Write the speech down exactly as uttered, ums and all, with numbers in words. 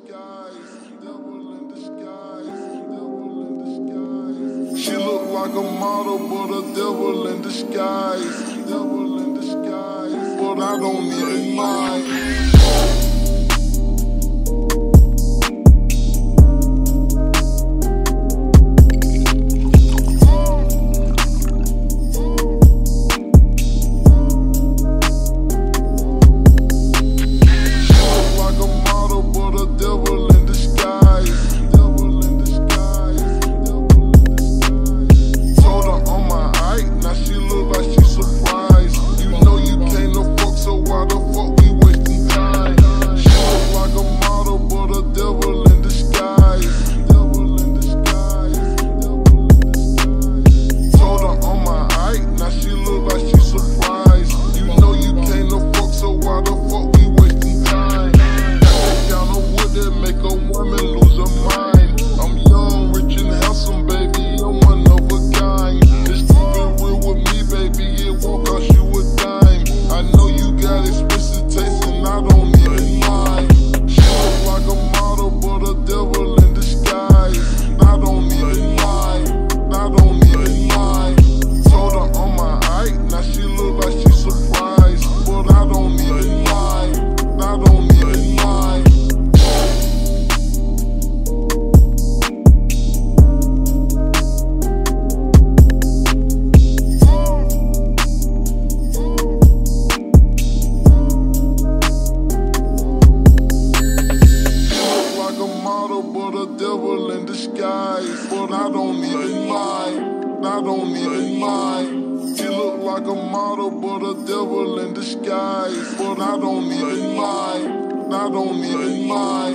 disguise, devil in disguise, devil in disguise. She look like a model, but a devil in disguise, devil in disguise. But I don't even mind. But a devil in disguise, but I don't even mind, I don't even mind. She look like a model, but a devil in disguise, but I don't even mind, I don't even mind.